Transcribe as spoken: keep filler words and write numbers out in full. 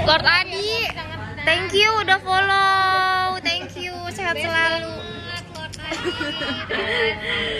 Lord Adi, thank you udah follow, thank you, sehat selalu.